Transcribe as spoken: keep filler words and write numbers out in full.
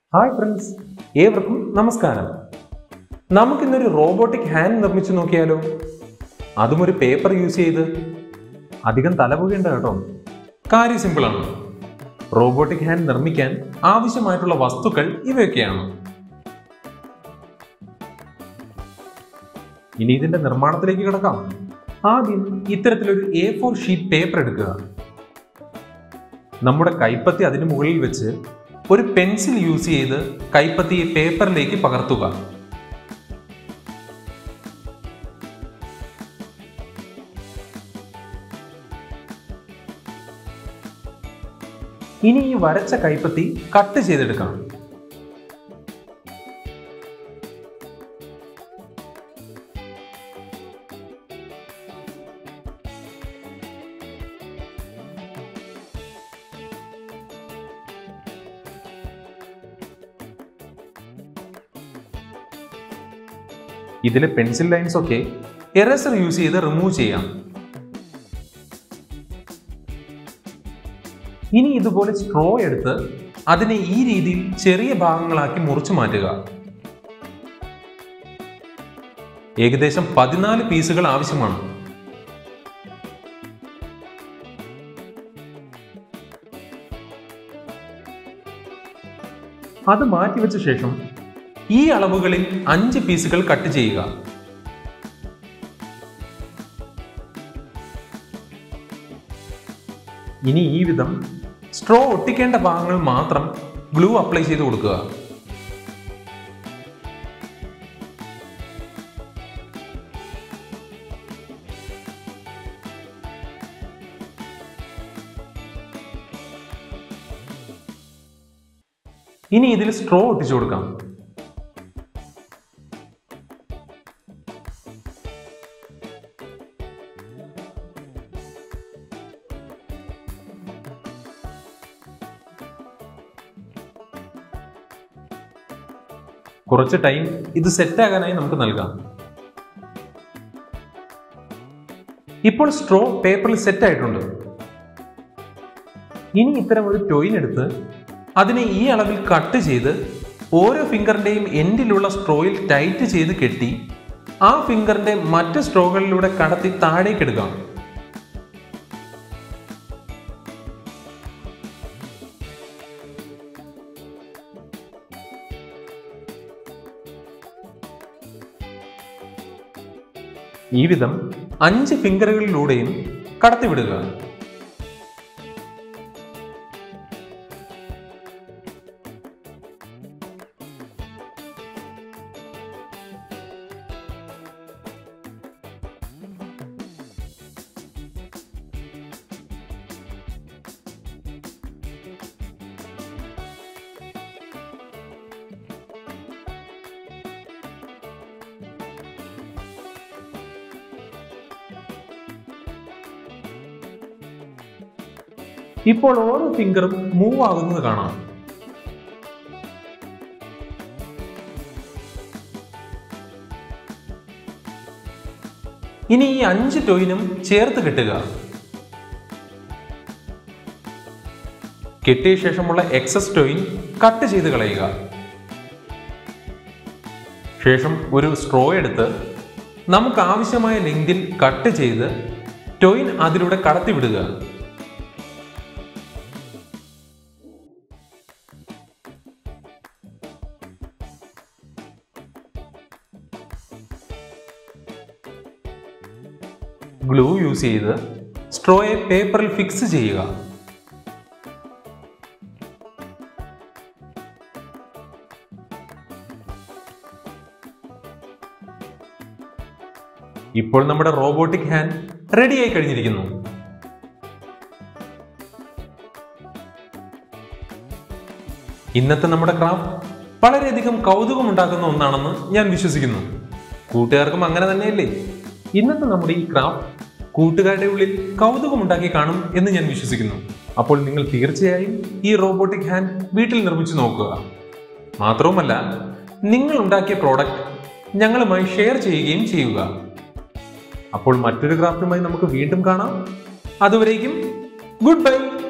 Hi friends, ഏവർക്കും നമസ്കാരം. നമുക്കിന്നൊരു റോബോട്ടിക് ഹാൻഡ് നിർമ്മിച്ചു നോക്കിയാലോ? അതും ഒരു പേപ്പർ യൂസ് ചെയ്ത്. അധികം തലപുകേണ്ട കേട്ടോ. കാര്യം സിമ്പിളാണ്. റോബോട്ടിക് ഹാൻഡ് നിർമ്മിക്കാൻ ആവശ്യമായിട്ടുള്ള വസ്തുക്കൾ ഇവയൊക്കെയാണ്. ഇനി ഇതിന്റെ നിർമ്മാണത്തിലേക്ക് കിടക്കാം. ആദ്യം ഇത്തരത്തിലൊരു എ ഫോർ ഷീറ്റ് പേപ്പർ എടുക്കുക. നമ്മുടെ കൈപ്പത്തി അതിന് മുകളിൽ വെച്ച് ഒരു പെൻസിൽ യൂസ് ചെയ്ത് കൈപ്പത്തിയെ പേപ്പറിലേക്ക് പകർത്തുക. ഇനി ഈ വരച്ച കൈപ്പത്തി കട്ട് ചെയ്തെടുക്കാം. ഇതിലെ പെൻസിൽ ലൈൻസ് ഒക്കെ എറേസർ യൂസ് ചെയ്ത് റിമൂവ് ചെയ്യാം. ഇനി ഇതുപോലെ സ്ട്രോ എടുത്ത് അതിനെ ഈ രീതിയിൽ ചെറിയ ഭാഗങ്ങളാക്കി മുറിച്ചു മാറ്റുക. ഏകദേശം പതിനാല് പീസുകൾ ആവശ്യമാണ്. അത് മാറ്റിവെച്ച ശേഷം ഈ അളവുകളിൽ അഞ്ച് പീസുകൾ കട്ട് ചെയ്യുക. ഇനി ഈ വിധം സ്ട്രോ ഒട്ടിക്കേണ്ട ഭാഗങ്ങൾ മാത്രം ഗ്ലൂ അപ്ലൈ ചെയ്ത് കൊടുക്കുക. ഇനി ഇതിൽ സ്ട്രോ ഒട്ടിച്ചു കൊടുക്കാം. കുറച്ച് ടൈം ഇത് സെറ്റ് ആകാനായി നമുക്ക് നൽകാം. ഇപ്പോൾ സ്ട്രോ പേപ്പറിൽ സെറ്റ് ആയിട്ടുണ്ട്. ഇനി ഇത്തരം ഒരു ടോയിൻ എടുത്ത് അതിനെ ഈ അളവിൽ കട്ട് ചെയ്ത് ഓരോ ഫിംഗറിന്റെയും എൻഡിലുള്ള സ്ട്രോയിൽ ടൈറ്റ് ചെയ്ത് കെട്ടി ആ ഫിംഗറിന്റെ മറ്റ് സ്ട്രോകളിലൂടെ കടത്തി താഴേക്ക് എടുക്കാം. ഈ വിധം അഞ്ച് ഫിംഗറുകളിലൂടെയും കടത്തിവിടുക. ഇപ്പോൾ ഓരോ ഫിംഗറും മൂവ് ആകുന്നത് കാണാം. ഇനി ഈ അഞ്ച് ടോയിനും ചേർത്ത് കെട്ടുക. കെട്ടിയ ശേഷമുള്ള എക്സസ് ടോയിൻ കട്ട് ചെയ്ത് കളയുക. ശേഷം ഒരു സ്ട്രോ എടുത്ത് നമുക്ക് ആവശ്യമായ ലെങ്തിൽ കട്ട് ചെയ്ത് ടോയിൻ അതിലൂടെ കടത്തിവിടുക. ഗ്ലൂ യൂസ് ചെയ്ത് സ്ട്രോയെ പേപ്പറിൽ ഫിക്സ് ചെയ്യുക. ഇപ്പോൾ നമ്മുടെ റോബോട്ടിക് ഹാൻഡ് റെഡിയായി കഴിഞ്ഞിരിക്കുന്നു. ഇന്നത്തെ നമ്മുടെ ക്രാഫ്റ്റ് വളരെയധികം കൗതുകമുണ്ടാക്കുന്ന ഒന്നാണെന്ന് ഞാൻ വിശ്വസിക്കുന്നു. കൂട്ടുകാർക്കും അങ്ങനെ തന്നെയല്ലേ? ഇന്നത്തെ നമ്മുടെ ഈ ക്രാഫ്റ്റ് കൂട്ടുകാരുടെ ഉള്ളിൽ കൗതുകമുണ്ടാക്കി കാണും എന്ന് ഞാൻ വിശ്വസിക്കുന്നു. അപ്പോൾ നിങ്ങൾ തീർച്ചയായും ഈ റോബോട്ടിക് ഹാൻഡ് വീട്ടിൽ നിർമ്മിച്ചു നോക്കുക. മാത്രവുമല്ല, നിങ്ങൾ ഉണ്ടാക്കിയ പ്രോഡക്റ്റ് ഞങ്ങളുമായി ഷെയർ ചെയ്യുകയും ചെയ്യുക. അപ്പോൾ മറ്റൊരു ക്രാഫ്റ്റുമായി നമുക്ക് വീണ്ടും കാണാം. അതുവരേക്കും ഗുഡ് ബൈ.